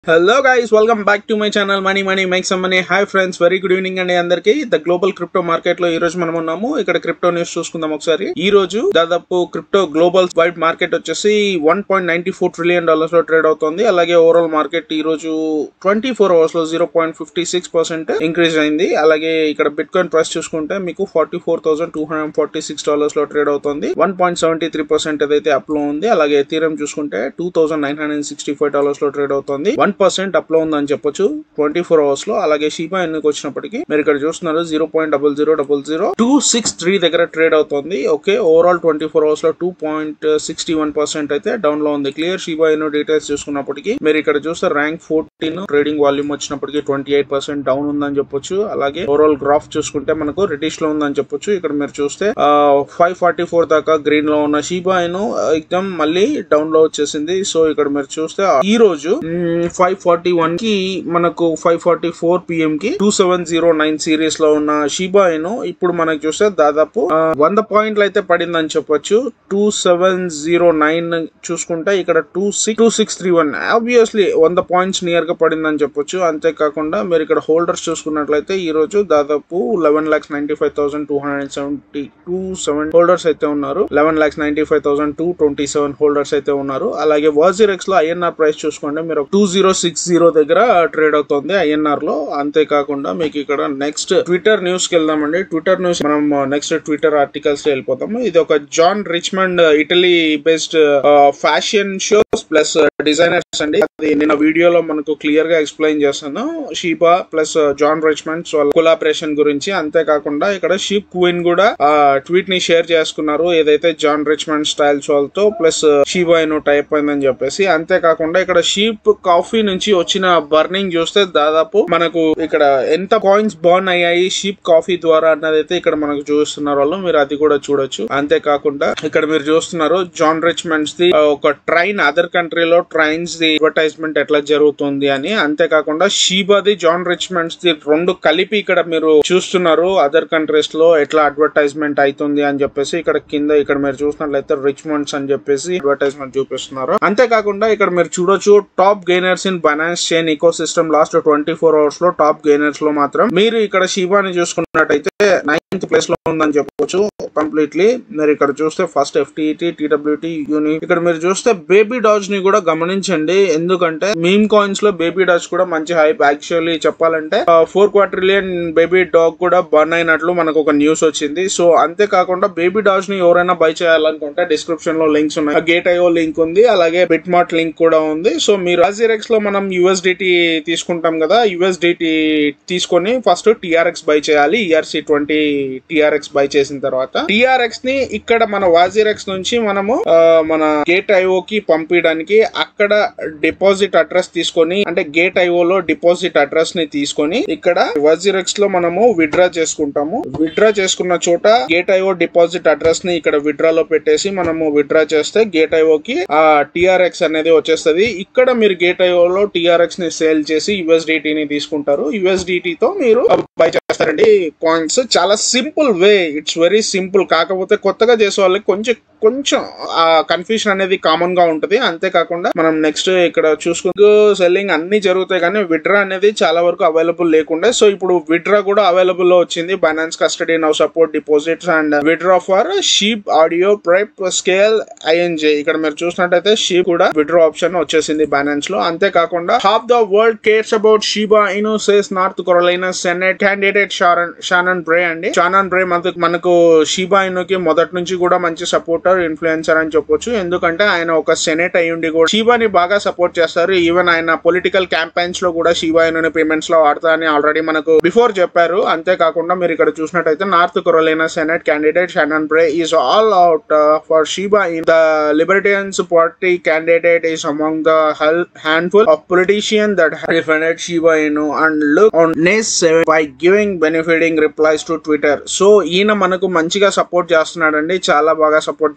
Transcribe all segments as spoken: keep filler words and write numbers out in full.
Hello guys, welcome back to my channel Money Money Make Some Money. Hi friends, very good evening అండి అందరికి. The global crypto market లో ఈ రోజు మనం ఉన్నాము. ఇక్కడ క్రిప్టో న్యూస్ చూసుకుందాం ఒకసారి. ఈ రోజు దాదాపు క్రిప్టో గ్లోబల్ వైడ్ మార్కెట్ వచ్చేసి one point nine four trillion dollars లో ట్రేడ్ అవుతుంది. అలాగే ఓవరాల్ మార్కెట్ ఈ రోజు ట్వంటీ ఫోర్ అవర్స్ లో zero point fifty six percent increase అయింది. అలాగే ఇక్కడ బిట్ కాయిన్ ప్రైస్ చూసుకుంటే మీకు forty four thousand two hundred forty six dollars లో ట్రేడ్ అవుతుంది. One point seventy three percent ఏదైతే అప్ లో ఉంది. అలాగే ఎథీరియం చూసుకుంటే two thousand nine hundred sixty five dollars లో ట్రేడ్ అవుతుంది. వన్ పర్సెంట్ అప్ లో ఉందని చెప్పొచ్చు ట్వంటీ ఫోర్ అవర్స్ లో. అలాగే షీబా ఎన్నుకు వచ్చినప్పటికీ మీరు ఇక్కడ చూస్తున్నారు zero point double zero double zero two six three దగ్గర ట్రేడ్ అవుతుంది. Okay, overall twenty four hours లో two point sixty one percent అయితే డౌన్ లో ఉంది. క్లియర్ షీబా ఎన్ను డీటెయిల్స్ చూసుకున్నప్పటికీ మీరు ఇక్కడ చూస్తే ర్యాంక్ ఫోర్టీన్ ట్రేడింగ్ వాల్యూమ్ వచ్చినప్పటికీ ట్వంటీ ఎయిట్ పర్సెంట్ డౌన్ ఉందని చెప్పొచ్చు. అలాగే ఓవరాల్ గ్రాఫ్ చూసుకుంటే మనకు రెడిష్ లో ఉందని చెప్పొచ్చు. ఇక్కడ మీరు చూస్తే ఫైవ్ ఫార్టీ ఫోర్ దాకా గ్రీన్ లో ఉన్న షీబా ఎన్ను ఎగ్జామ్ మళ్ళీ డౌన్ లో వచ్చేసింది. సో ఇక్కడ మీరు చూస్తే ఈ రోజు ఫైవ్ ఫార్టీ వన్ కి మనకు ఫైవ్ ఫార్టీ ఫోర్ పిఎం కి two seven zero nine series లో ఉన్న షీబా ఇను ఇప్పుడు మనకు చూస్తే దాదాపు వంద పాయింట్లు అయితే పడిందని చెప్పొచ్చు. టూ సెవెన్ జీరో నైన్ చూసుకుంటే ఇక్కడ two six two six three one obviously వంద పాయింట్స్ నియర్ గా పడిందని చెప్పొచ్చు. అంతేకాకుండా మీరు ఇక్కడ హోల్డర్స్ చూసుకున్నట్లయితే ఈ రోజు దాదాపు eleven lakhs ninety five thousand two hundred seventy two seven holders అయితే ఉన్నారు. Eleven lakhs ninety five thousand two twenty seven holders అయితే ఉన్నారు. అలాగే వాజిరెక్స్ లో ఐఎన్ఆర్ ప్రైస్ చూసుకోండి మీరు టూ జీరో సిక్స్ జీరో దగ్గర ట్రేడ్ అవుతుంది ఐఎన్ఆర్ లో. అంతేకాకుండా మీకు ఇక్కడ నెక్స్ట్ ట్విట్టర్ న్యూస్ కి వెళ్దామండి. ట్విట్టర్ న్యూస్ మనం నెక్స్ట్ ట్విట్టర్ ఆర్టికల్స్ వెళ్లిపోతాము. ఇది ఒక John Richmond Italy based fashion shows plus designers అండి. అది నేను వీడియోలో మనకు క్లియర్ గా ఎక్స్ప్లెయిన్ చేస్తాను. షీబా ప్లస్ జాన్ రిచ్మండ్స్ వాళ్ళ కొలాబరేషన్ గురించి. అంతేకాకుండా ఇక్కడ షీప్ క్వీన్ కూడా ట్వీట్ ని షేర్ చేసుకున్నారు ఏదైతే జాన్ రిచ్మండ్ స్టైల్స్ వాళ్ళతో ప్లస్ షీబా ఇను టైప్ అయిందని చెప్పేసి. అంతేకాకుండా ఇక్కడ షీప్ కాఫీ నుంచి వచ్చిన బర్నింగ్ చూస్తే దాదాపు మనకు ఇక్కడ ఎంత కాయిన్స్ బర్న్ అయ్యాయి షీప్ కాఫీ ద్వారా అన్నది అయితే ఇక్కడ మనకు చూస్తున్నారు వాళ్ళు. మీరు అది కూడా చూడొచ్చు. అంతేకాకుండా ఇక్కడ మీరు చూస్తున్నారు జాన్ రిచ్మండ్స్ ది ఒక ట్రైన్ అదర్ కంట్రీలో ట్రైన్స్ ది అడ్వర్టైజ్మెంట్ ఎట్లా జరుగుతుంది అని. అంతేకాకుండా షీబాది జాన్ రిచ్మండ్స్ ది రెండు కలిపి ఇక్కడ మీరు చూస్తున్నారు అదర్ కంట్రీస్ లో ఎట్లా అడ్వర్టైజ్మెంట్ అవుతుంది అని చెప్పేసి. ఇక్కడ కింద ఇక్కడ మీరు చూసినట్లయితే రిచ్మండ్స్ అని చెప్పేసి అడ్వర్టైజ్మెంట్ చూపిస్తున్నారు. అంతేకాకుండా ఇక్కడ మీరు చూడొచ్చు top gainers in Binance chain ecosystem last twenty four hours లో టాప్ గెయినర్స్ లో మాత్రం మీరు ఇక్కడ షీబాని చూసుకున్నట్టయితే నైన్త్ ప్లేస్ లో ఉందని చెప్పొచ్చు కంప్లీట్లీ. మీరు ఇక్కడ చూస్తే ఫస్ట్ ఎఫ్టీఈటీ టీడబ్ల్యూటీ యూని ఇక్కడ మీరు చూస్తే బేబీ డాజ్ ని కూడా గమనించండి. ఎందుకంటే మీమ్ కాయిన్స్ లో బేబీ డాజ్ కూడా మంచి హైప్. యాక్చువల్లీ చెప్పాలంటే ఫోర్ క్వార్ట్రిలియన్ బేబీ డాగ్ కూడా బర్న్ అయినట్లు మనకు ఒక న్యూస్ వచ్చింది. సో అంతేకాకుండా బేబీ డాజ్ ని ఎవరైనా బై చేయాలనుకుంటే డిస్క్రిప్షన్ లో లింక్స్ ఉన్నాయి. గేట్ ఐఓ లింక్ ఉంది, అలాగే బిట్ మార్ట్ లింక్ కూడా ఉంది. సో మీరు వాజిరెక్స్ లో మనం యూఎస్డిటీ తీసుకుంటాం కదా, యూఎస్డిటీ తీసుకొని ఫస్ట్ టిఆర్ఎక్స్ బై చేయాలి. ఈఆర్సి ట్వంటీ టిఆర్ఎక్స్ బై చేసిన తర్వాత టిఆర్ఎక్స్ ని ఇక్కడ మన వాజిరెక్స్ నుంచి మనము మన గేట్ ఐఓ కి పంపించడానికి అక్కడ డిపాజిట్ అడ్రస్ తీసుకొని అంటే గేట్ ఐఓ లో డిపాజిట్ అడ్రస్ ని తీసుకొని ఇక్కడ వాజిరెక్స్ లో మనము విత్డ్రా చేసుకుంటాము. విత్డ్రా చేసుకున్న చోట గేట్ ఐఓ డిపాజిట్ అడ్రస్ ని ఇక్కడ విత్డ్రా లో పెట్టేసి మనము విత్డ్రా చేస్తే గేట్ ఐఓ కి ఆ టిఆర్ఎక్స్ అనేది వచ్చేస్తుంది. ఇక్కడ మీరు గేట్ ఐఓ లో టిఆర్ఎక్స్ ని సేల్ చేసి యూఎస్డిటీ ని తీసుకుంటారు. యూఎస్డిటీ తో మీరు బై చేస్తారండి కాయిన్స్. చాలా simple way, it's very simple. కాకపోతే కొత్తగా చేసే వాళ్ళకి కొంచెం కొంచెం ఆ కన్ఫ్యూజన్ అనేది కామన్ గా ఉంటది. అంతేకాకుండా మనం నెక్స్ట్ ఇక్కడ చూసుకుంటూ సెల్లింగ్ అన్ని జరుగుతాయి కానీ విత్డ్రా అనేది చాలా వరకు అవైలబుల్ లేకుండే. సో ఇప్పుడు విత్డ్రా కూడా అవైలబుల్ లో వచ్చింది. Binance custody now support deposits and withdraw for sheep audio ప్రైప్ స్కేల్ ఐఎన్జే. ఇక్కడ మీరు చూసినట్టయితే షీప్ కూడా విత్డ్రా ఆప్షన్ వచ్చేసింది బైనాన్స్ లో. అంతేకాకుండా half the world cares about Shiba Inu says North Carolina senate candidate Shannon Bray అండి. షానన్ బ్రే మనకు షీబా ఇనుకి మొదటి నుంచి కూడా మంచి సపోర్టర్ ఇన్ఫ్లుయెన్సర్ అని చెప్పొచ్చు. ఎందుకంటే ఆయన ఒక సెనేట్ అయ్యుండి కూడా షీబాని బాగా సపోర్ట్ చేస్తారు. ఈవెన్ ఆయన పొలిటికల్ క్యాంపెయిన్స్ లో కూడా షీబా ఇను పేమెంట్స్ లో వాడతా అని ఆల్రెడీ మనకు బిఫోర్ చెప్పారు. అంతేకాకుండా మీరు ఇక్కడ చూసినట్టయితే North Carolina senate candidate Shannon Bray is all out for Shiba in the libertarians party candidate is among the handful of politician that defended Shiba Inu and look on నేస్ seven by giving benefiting replies to Twitter. So ఈయన మనకు మంచిగా support చేస్తున్నాడండి, చాలా బాగా support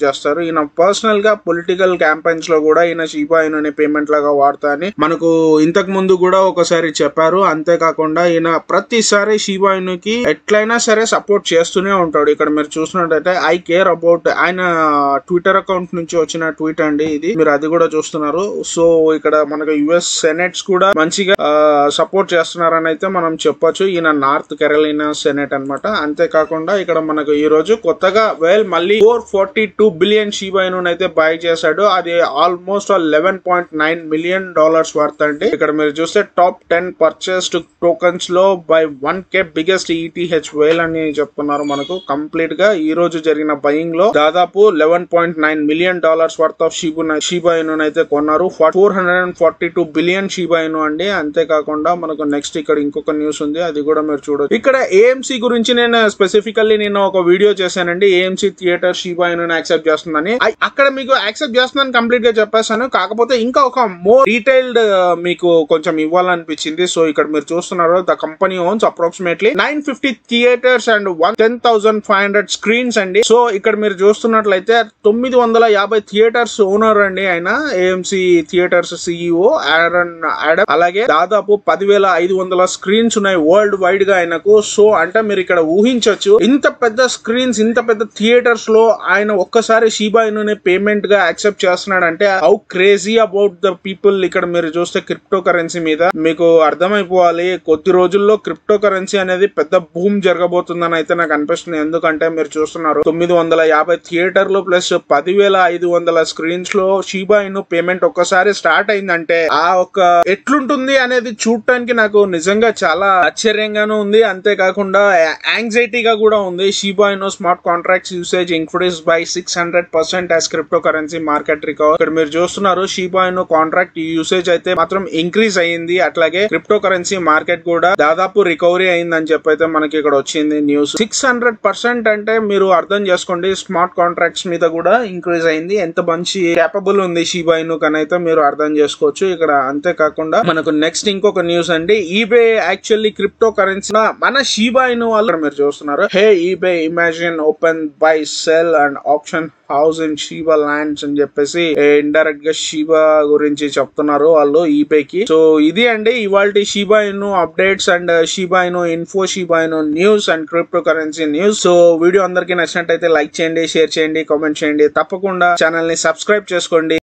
చేస్తారు. ఈయన personal గా పొలిటికల్ క్యాంపెయిన్స్ లో కూడా ఈయన షిబా ఇను పేమెంట్ లాగా వాడతా అని మనకు ఇంతకు ముందు కూడా ఒకసారి చెప్పారు. అంతేకాకుండా ఈయన ప్రతిసారి షిబా ఇనుకి ఎట్లయినా సరే సపోర్ట్ చేస్తూనే ఉంటాడు. ఇక్కడ మీరు చూసినట్టయితే ఐ కేర్ అబౌట్ ఆయన ట్విట్టర్ అకౌంట్ నుంచి వచ్చిన ట్వీట్ అండి ఇది, మీరు అది కూడా చూస్తున్నారు. సో ఇక్కడ మనకు యుఎస్ సెనెట్స్ కూడా మంచిగా సపోర్ట్ చేస్తున్నారని అయితే మనం చెప్పొచ్చు. ఈయన నార్త్ కెరళీనా సెనెట్ అనమాట. అంతేకాకుండా ఇక్కడ మనకు ఈ రోజు కొత్తగా వెల్ మళ్ళీ four forty two billion Shiba Inu అయితే బై చేశాడు. అది almost eleven point nine million dollars worth అండి. ఇక్కడ మీరు చూస్తే టాప్ టెన్ పర్చేస్డ్ టోకన్స్ లో by one K biggest ETH whale అని చెప్తున్నారు. మనకు కంప్లీట్ గా ఈ రోజు జరిగిన బయింగ్ లో దాదాపు eleven point nine million dollars worth of Shiba Shiba Inu అయితే కొన్నారు. Four hundred forty two billion Shiba Inu అండి. అంతేకాకుండా మనకు నెక్స్ట్ ఇక్కడ ఇంకొక న్యూస్ ఉంది, అది కూడా మీరు చూడొచ్చు. ఇక్కడ ఏఎంసీ గురించి నేను స్పెసిఫికల్లీ నేను ఒక వీడియో చేశానండి. AMC theatre Shiba Inu accept చేస్తుందని. అక్కడ మీకు యాక్సెప్ట్ చేస్తుందని కంప్లీట్ గా చెప్పేస్తాను. కాకపోతే ఇంకా ఒక మోర్ డీటెయిల్డ్ మీకు కొంచెం ఇవ్వాలనిపించింది. సో ఇక్కడ మీరు చూస్తున్నారు, the company owns approximately nine fifty theatres and one ten thousand five hundred screens అండి. సో ఇక్కడ మీరు చూస్తున్నట్లయితే తొమ్మిది వందల యాభై థియేటర్స్ ఓనర్ అండి ఆయన, AMC theatres CEO Aaron Adam. అలాగే దాదాపు పదివేల ఐదు వందల స్క్రీన్స్ ఉన్నాయి వరల్డ్ వైడ్ గా ఆయనకు. సో అంటే మీరు ఇక్కడ ఊహించవచ్చు, ఇంత పెద్ద స్క్రీన్స్ ఇంత పెద్ద థియేటర్స్ లో ఆయన ఒక్కసారి షిబా ఇను పేమెంట్ గా యాక్సెప్ట్ చేస్తున్నాడు అంటే how crazy about the people. ఇక్కడ మీరు చూస్తే క్రిప్టో కరెన్సీ మీద మీకు అర్థమైపోవాలి, కొద్ది రోజుల్లో క్రిప్టో కరెన్సీ అనేది పెద్ద బూమ్ జరగబోతుందని అయితే నాకు అనిపిస్తుంది. ఎందుకంటే మీరు చూస్తున్నారు, తొమ్మిది వందల యాభై థియేటర్లు ప్లస్ పదివేల ఐదు వందల స్క్రీన్స్ లో షిబా ఇను పేమెంట్ ఒక్కసారి స్టార్ట్ అయిందంటే ఆ ఒక ఎట్లుంటుంది అనేది చూడటానికి నాకు నిజంగా చాలా ఆశ్చర్యంగానూ ఉంది. అంతేకాకుండా యాంగ్జైటీగా కూడా ఉంది. Shiba Inu smart contracts usage increase by six hundred percent as cryptocurrency market recover. ఇక్కడ మీరు చూస్తున్నారు, షిబా ఇను కాంట్రాక్ట్ యూసేజ్ అయితే మాత్రం ఇంక్రీజ్ అయ్యింది. అట్లాగే క్రిప్టో కరెన్సీ మార్కెట్ కూడా దాదాపు రికవరీ అయిందని చెప్పి అయితే మనకి ఇక్కడ వచ్చింది న్యూస్. సిక్స్ హండ్రెడ్ పర్సెంట్ అంటే మీరు అర్థం చేసుకోండి, స్మార్ట్ కాంట్రాక్ట్స్ మీద కూడా ఇంక్రీజ్ అయింది. ఎంత మంచి కేపబుల్ ఉంది షిబా ఇను కని అయితే మీరు అర్థం చేసుకోవచ్చు ఇక్కడ. అంతేకాకుండా మనకు నెక్స్ట్ ఇంకొక న్యూస్ అండి, ఈబే యాక్చువల్లీ క్రిప్టో కరెన్సీ మన షిబా ఇను వాళ్ళు మీరు చూస్తున్నారు. Hey eBay imagine open buy sell and option house in Shiba lands అని చెప్పేసి ఇండైరెక్ట్ గా షిబా గురించి చెప్తున్నారు వాళ్ళు ఈబేకి. సో ఇది అండి ఇవాళ Shiba Inu updates and Shiba Inu info, Shiba Inu news and cryptocurrency news. So video అందరికీ నచ్చినట్టయితే లైక్ చేయండి, షేర్ చేయండి, కామెంట్ చేయండి. తప్పకుండా ఛానల్ ని సబ్స్క్రైబ్ చేసుకోండి.